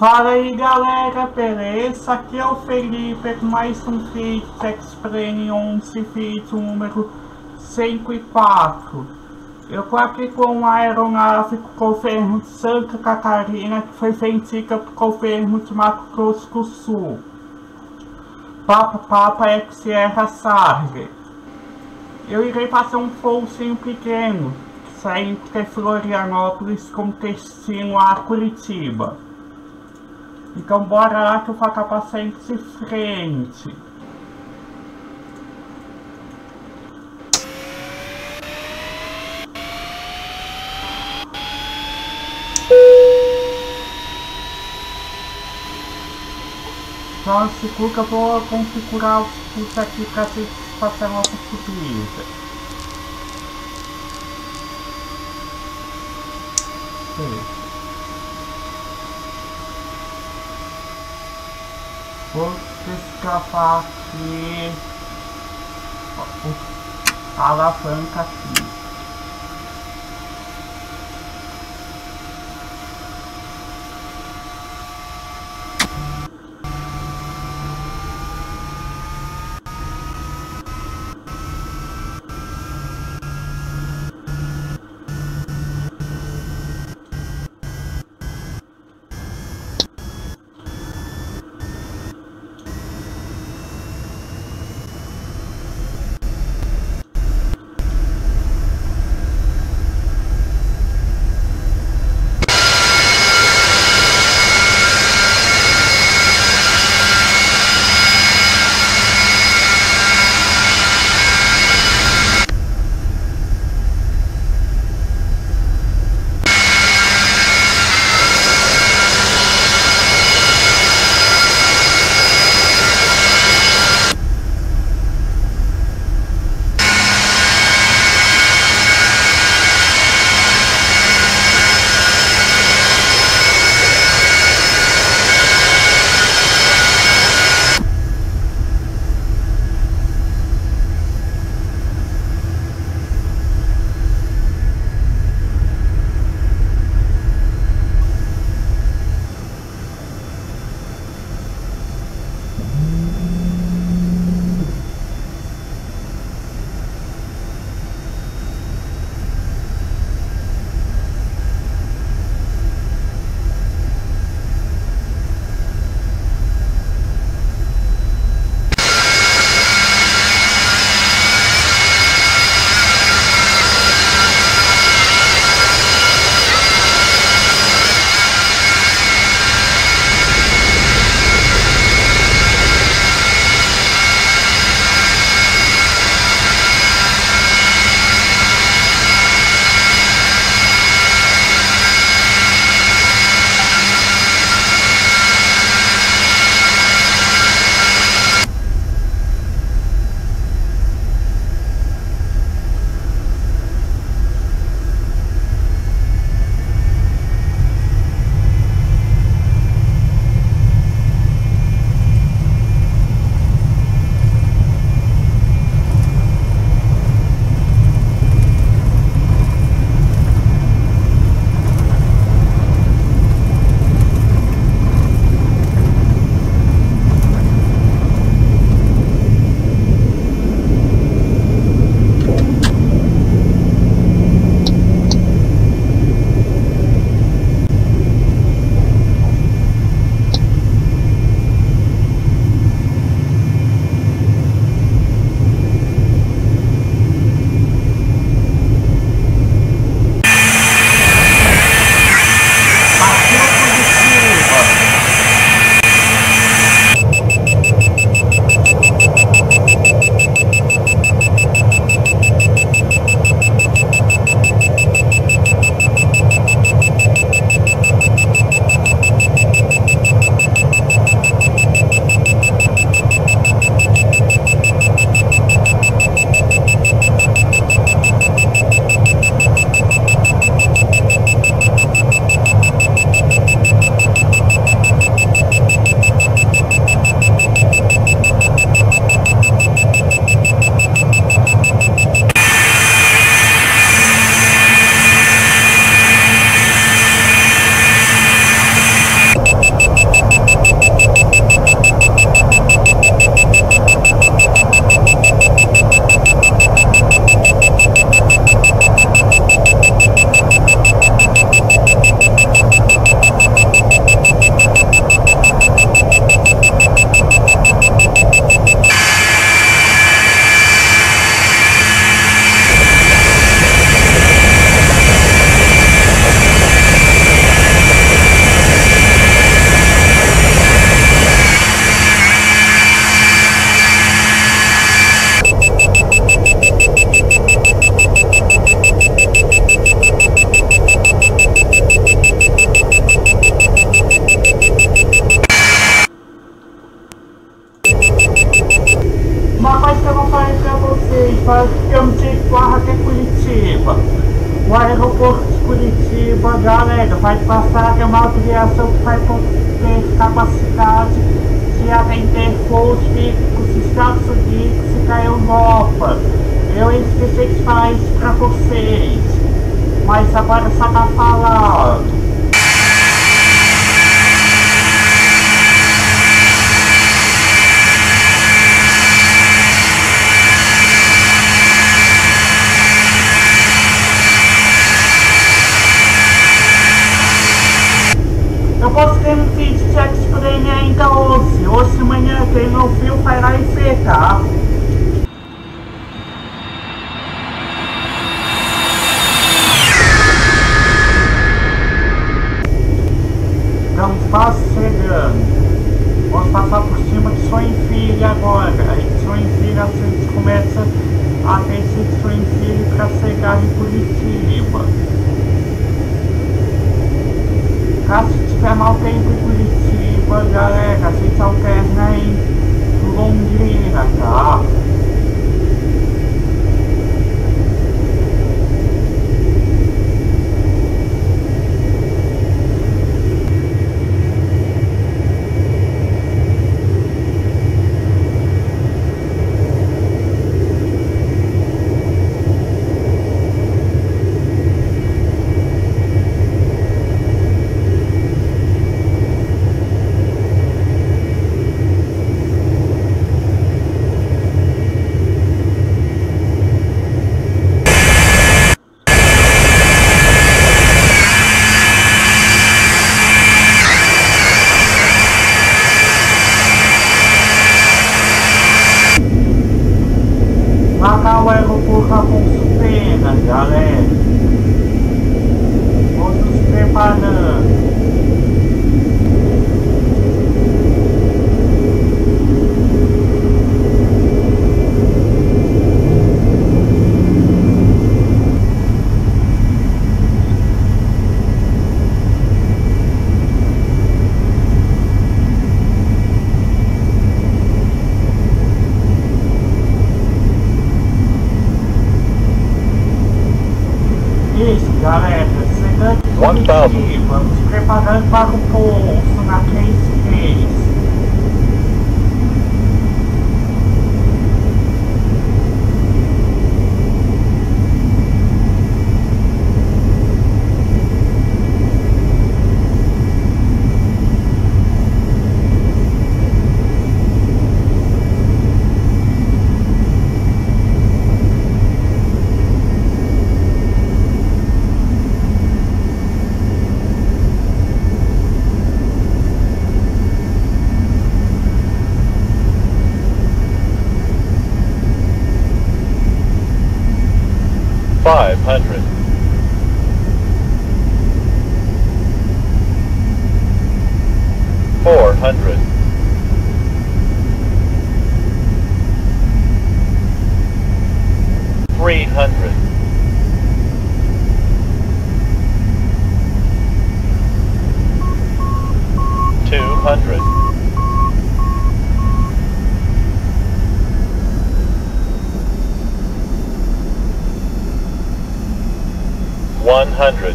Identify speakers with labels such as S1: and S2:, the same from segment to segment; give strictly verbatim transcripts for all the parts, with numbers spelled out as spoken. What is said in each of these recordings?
S1: Fala aí galera, beleza? Aqui é o Felipe com mais um vídeo X-Plane onze, vídeo número cento e quatro. Eu tô aqui com uma aeronave do governo de Santa Catarina que foi vendida pro governo de Mato Grosso do Sul. Papa Papa X Sierra Sarge. Eu irei fazer um voozinho pequeno, saindo de Florianópolis com destino a Curitiba. Então bora lá que eu vou acabar saindo de frente. Só seguro que eu vou configurar os putos aqui pra gente fazer uma subida. Sim. Vou descavar aqui a alavanca aqui. Curitiba, eu não sei que barra que é Curitiba. O aeroporto de Curitiba, galera, vai passar é uma aviação que vai ter capacidade de atender voos dos Estados Unidos e da Europa. Eu esqueci de falar isso pra vocês, mas agora só tá falando. Eu postei um vídeo de X-Plane ainda hoje. Hoje de manhã, quem não viu, vai lá e vê, tá? Estamos quase chegando. Vamos passar por cima de Joinville agora. Aí de Joinville a gente começa a descer de Joinville para chegar em Curitiba. Caso tiver mau tempo em Curitiba, galera, a gente alterna em Londrina, tá? Lá tá o aeroporto Afonso Pena, galera. Vamos nos preparando. Isso, galera, chegando em Curitiba, nos preparando para o posto na três três.
S2: five hundred. Four hundred. Three hundred. Two hundred. One hundred.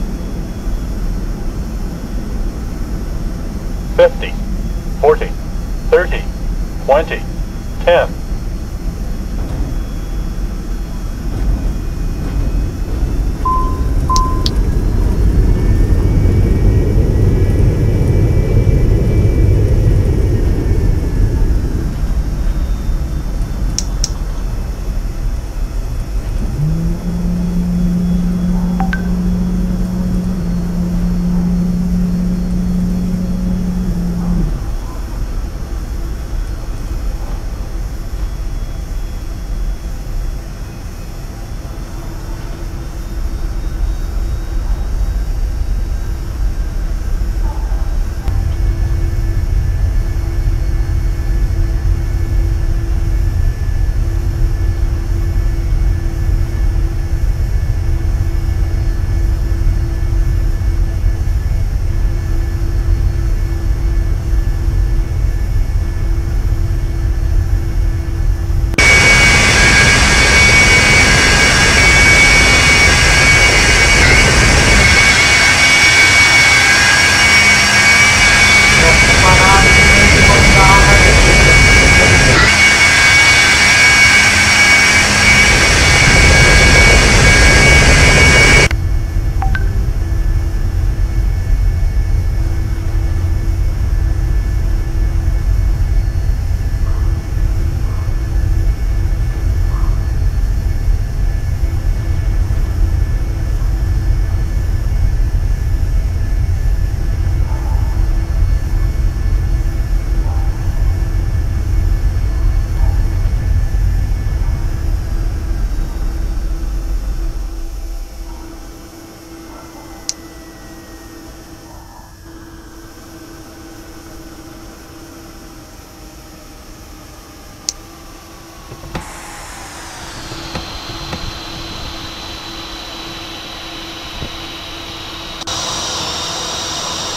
S2: Fifty. Forty. Thirty. Twenty. Ten.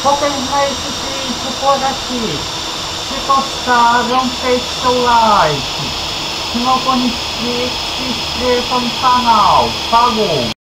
S1: vou terminar esse vídeo por aqui. Se gostaram, deixe seu like. Se não for inscrito, se inscreva no canal. Falou!